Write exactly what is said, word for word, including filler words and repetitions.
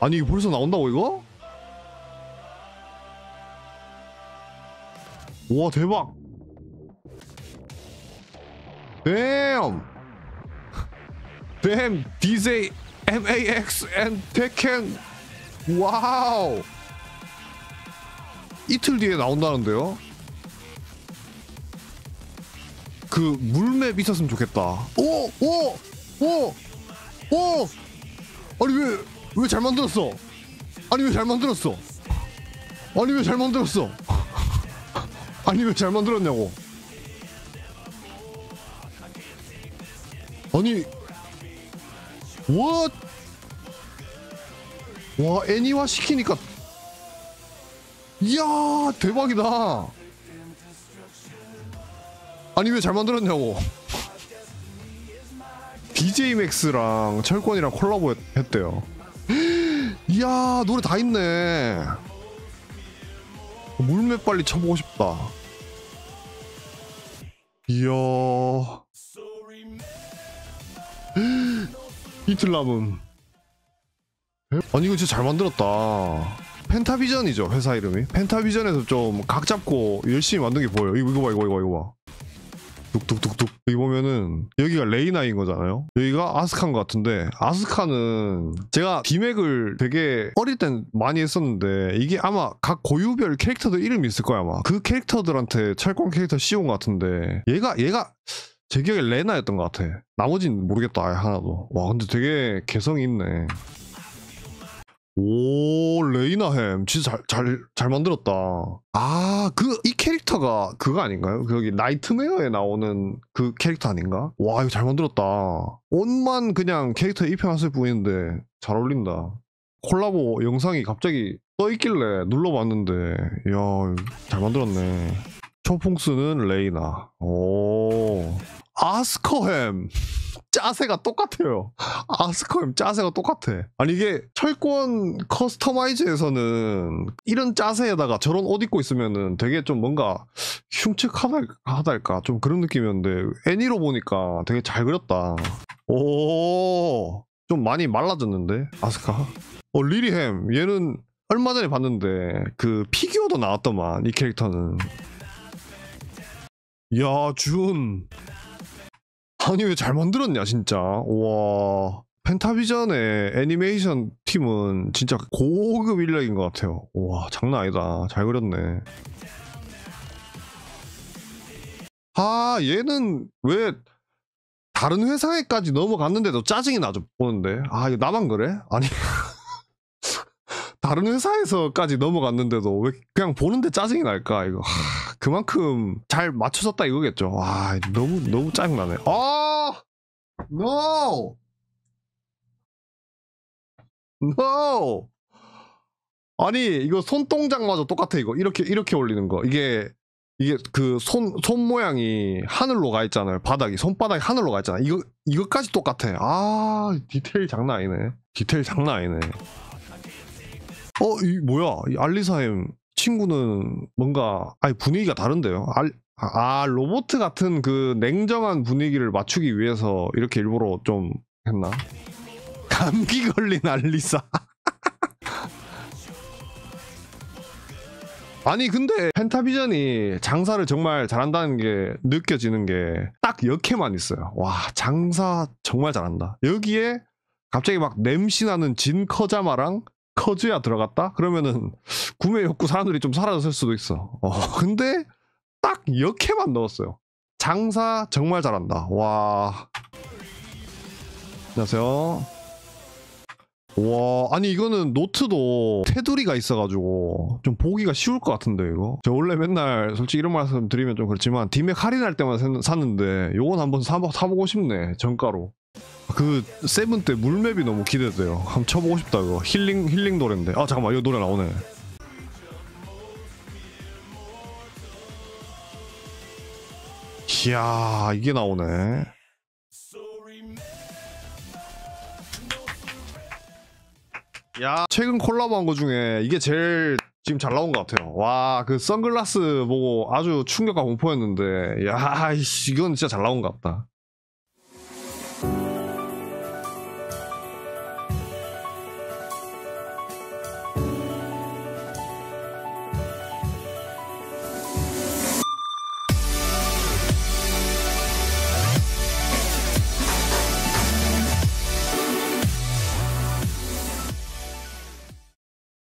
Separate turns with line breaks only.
아니 이게 벌써 나온다고 이거? 와 대박. 댐 댐 디제이 엠에이엑스 and 테켄. 와우. 이틀 뒤에 나온다는데요? 그 물맵 있었으면 좋겠다. 오! 오! 오! 오! 아니 왜 왜 잘 만들었어? 아니 왜 잘 만들었어? 아니 왜 잘 만들었어? 아니 왜 잘 만들었냐고. 아니 what? 와 애니화 시키니까 이야 대박이다. 아니 왜 잘 만들었냐고. 디제이 맥스랑 철권이랑 콜라보 했대요. 이야 노래 다 있네. 물맵 빨리 쳐보고 싶다. 이야 이틀 남음. 아니 이거 진짜 잘 만들었다. 펜타비전이죠 회사 이름이. 펜타비전에서 좀 각 잡고 열심히 만든 게 보여요. 이거, 이거 봐 이거 이거 이거 봐. 뚝뚝뚝뚝. 여기 보면은 여기가 레이나인 거잖아요. 여기가 아스카인 것 같은데, 아스카는 제가 디맥을 되게 어릴 땐 많이 했었는데 이게 아마 각 고유별 캐릭터들 이름이 있을 거야. 아마 그 캐릭터들한테 철권 캐릭터 씌운 것 같은데 얘가 얘가 제 기억에 레나였던 것 같아. 나머지는 모르겠다 아예 하나도. 와 근데 되게 개성이 있네. 오 레이나햄 진짜 잘 잘 잘 만들었다. 아 그 이 캐릭터가 그거 아닌가요? 거기 나이트메어에 나오는 그 캐릭터 아닌가? 와 이거 잘 만들었다. 옷만 그냥 캐릭터에 입혀놨을 뿐인데 잘 어울린다. 콜라보 영상이 갑자기 떠있길래 눌러봤는데 이야 잘 만들었네. 초풍스는 레이나. 오 아스커햄 짜세가 똑같아요. 아스커햄 짜세가 똑같아. 아니 이게 철권 커스터마이즈에서는 이런 짜세에다가 저런 옷 입고 있으면은 되게 좀 뭔가 흉측하달까 좀 그런 느낌이었는데 애니로 보니까 되게 잘 그렸다. 오 좀 많이 말라졌는데 아스카. 어 리리햄 얘는 얼마 전에 봤는데 그 피규어도 나왔더만 이 캐릭터는. 야 준 아니 왜 잘 만들었냐 진짜. 와 펜타비전의 애니메이션 팀은 진짜 고급 인력인 것 같아요. 와 장난 아니다. 잘 그렸네. 아 얘는 왜 다른 회사에까지 넘어갔는데도 짜증이 나죠 보는데. 아 이거 나만 그래? 아니 다른 회사에서까지 넘어갔는데도 왜 그냥 보는데 짜증이 날까 이거. 하, 그만큼 잘 맞춰졌다 이거겠죠. 와 너무 너무 짜증나네. 아 no no. 아니 이거 손동작마저 똑같아. 이거 이렇게 이렇게 올리는 거. 이게 이게 그 손 손 모양이 하늘로 가 있잖아요. 바닥이 손바닥이 하늘로 가 있잖아. 이거 이거까지 똑같아. 아 디테일 장난 아니네. 디테일 장난 아니네. 어, 이 뭐야? 이 알리사햄 친구는 뭔가 아니 분위기가 다른데요. 알, 아 로봇 같은 그 냉정한 분위기를 맞추기 위해서 이렇게 일부러 좀 했나? 감기 걸린 알리사. 아니 근데 펜타비전이 장사를 정말 잘한다는 게 느껴지는 게 딱 여캐만 있어요. 와 장사 정말 잘한다. 여기에 갑자기 막 냄새나는 진 커자마랑 커즈야 들어갔다? 그러면은 구매 욕구 사람들이 좀 사라졌을 수도 있어. 어, 근데 딱 역해만 넣었어요. 장사 정말 잘한다. 와. 안녕하세요. 와 아니 이거는 노트도 테두리가 있어가지고 좀 보기가 쉬울 것 같은데 이거. 저 원래 맨날 솔직히 이런 말씀 드리면 좀 그렇지만 디맥 할인할 때만 샀는데 요건 한번 사, 사보고 싶네. 정가로. 그 세븐 때 물맵이 너무 기대돼요. 한번 쳐보고 싶다 이거. 힐링 힐링 노래인데. 아 잠깐만 이거 노래 나오네. 이야 이게 나오네. 야 최근 콜라보한 거 중에 이게 제일 지금 잘 나온 것 같아요. 와 그 선글라스 보고 아주 충격과 공포였는데 야 이씨 이건 진짜 잘 나온 것 같다. 아.